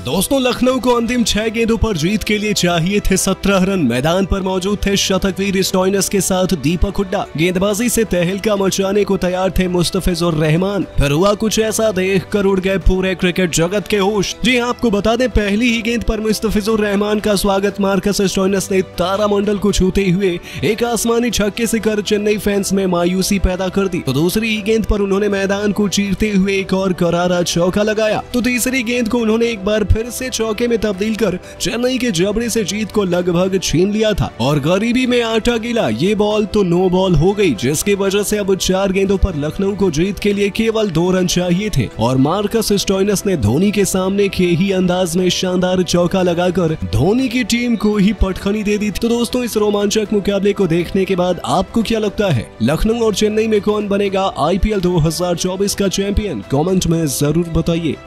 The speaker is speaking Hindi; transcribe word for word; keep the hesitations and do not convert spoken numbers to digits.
दोस्तों, लखनऊ को अंतिम छह गेंदों पर जीत के लिए चाहिए थे सत्रह रन। मैदान पर मौजूद थे शतकवीर स्टोइनिस के साथ दीपक हुड्डा। गेंदबाजी से तहलका मचाने को तैयार थे मुस्तफिजुर रहमान। फिर हुआ कुछ ऐसा, देख कर उड़ गए पूरे क्रिकेट जगत के होश। जी हाँ, आपको बता दें, पहली ही गेंद पर मुस्तफिजुर रहमान का स्वागत मार्कस स्टोइनिस ने तारामंडल को छूते हुए एक आसमानी छक्के से कर चेन्नई फैंस में मायूसी पैदा कर दी। तो दूसरी ही गेंद पर उन्होंने मैदान को चीरते हुए एक और करारा चौका लगाया। तो तीसरी गेंद को उन्होंने एक बार फिर से चौके में तब्दील कर चेन्नई के जबड़े से जीत को लगभग छीन लिया था और गरीबी में आटा गिला। ये बॉल तो नो बॉल हो गई, जिसकी वजह से अब चार गेंदों पर लखनऊ को जीत के लिए केवल दो रन चाहिए थे और मार्कस स्टोइनिस ने धोनी के सामने के ही अंदाज में शानदार चौका लगाकर धोनी की टीम को ही पटखनी दे दी। तो दोस्तों, इस रोमांचक मुकाबले को देखने के बाद आपको क्या लगता है, लखनऊ और चेन्नई में कौन बनेगा आईपीएल दो हज़ार चौबीस का चैंपियन? कमेंट में जरूर बताइए।